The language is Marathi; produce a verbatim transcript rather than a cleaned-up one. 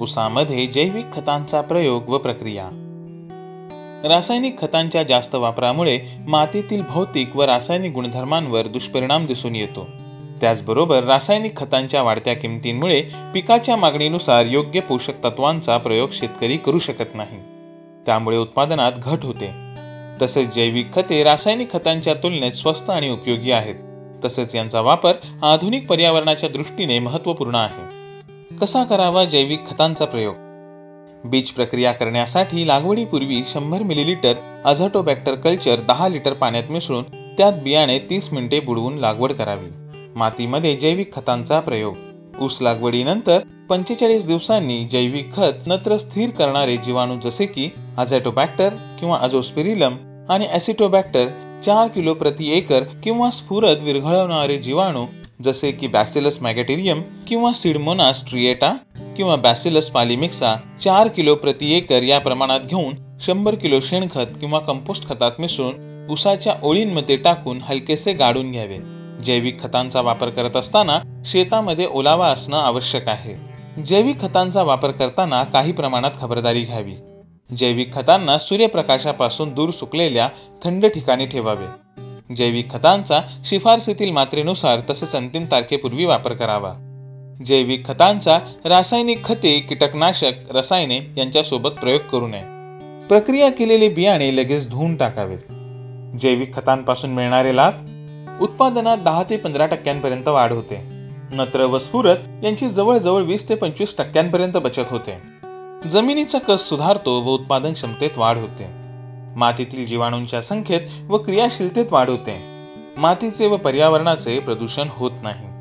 ऊसामध्ये जैविक खतांचा प्रयोग व प्रक्रिया. रासायनिक खतांच्या जास्त वापरामुळे मातीतील भौतिक व रासायनिक गुणधर्मांवर दुष्परिणाम दिसून येतो. त्याचबरोबर रासायनिक खतांच्या वाढत्या किमतींमुळे पिकाच्या मागणीनुसार योग्य पोषक तत्वांचा प्रयोग शेतकरी करू शकत नाही. त्यामुळे उत्पादनात घट होते. तसेच जैविक खते रासायनिक खतांच्या तुलनेत स्वस्त आणि उपयोगी आहेत. तसेच यांचा वापर आधुनिक पर्यावरणाच्या दृष्टीने महत्त्वपूर्ण आहे. कसा करावा जैविक खतांचा प्रयोग? बीज प्रक्रिया करण्यासाठी लागवडीपूर्वी शंभर मिलीलिटर अझोटोबॅक्टर कल्चर दहा लिटर पाण्यात मिसळून त्यात बियाणे तीस मिनिटे बुडवून लागवड करावी. मातीमध्ये जैविक खतांचा प्रयोग. ऊस लागवडीनंतर पंचेचाळीस दिवसांनी जैविक खत नत्र स्थिर करणारे जीवाणू जसे की अझोटोबॅक्टर किंवा अझोस्पिरिलम आणि ॲसिटोबॅक्टर चार किलो प्रति एकर किंवा स्फुरद विरघळवणारे जीवाणू जसे की बॅसिलस मॅगेटेरियम किंवा सिडमोनास ट्रिएटा किंवा बॅसिलस पालिमिक्सा चार किलो प्रति एकर या प्रमाणात घेऊन शंभर किलो शेणखत किंवा कंपोस्ट खतात मिसळून ऊसाच्या ओळींमध्ये टाकून हलकेसे गाळून घ्यावे. जैविक खतांचा वापर करत असताना शेतामध्ये ओलावा असणं आवश्यक आहे. जैविक खतांचा वापर करताना काही प्रमाणात खबरदारी घ्यावी. जैविक खतांना सूर्यप्रकाशापासून दूर सुकलेल्या थंड ठिकाणी ठेवावे. जैविक खतांचा शिफारसीतील मात्रेनुसार तसेच अंतिम तारखेपूर्वी वापर करावा. जैविक खतांचा रासायनिक खते, कीटकनाशक, रसायने यांच्यासोबत प्रयोग करू नये. प्रक्रिया केलेले बियाणे लगेच धुवून टाकावेत. जैविक खतांपासून मिळणारे लाभ. उत्पादनात दहा ते पंधरा टक्क्यांपर्यंत वाढ होते. नत्र व स्फुरद यांची जवळजवळ वीस ते पंचवीस टक्क्यांपर्यंत बचत होते. जमिनीचा कस सुधारतो व उत्पादन क्षमतेत वाढ होते. मातीतील जीवाणूंच्या संख्येत व क्रियाशीलतेत वाढ होते. मातीचे व पर्यावरणाचे प्रदूषण होत नाही.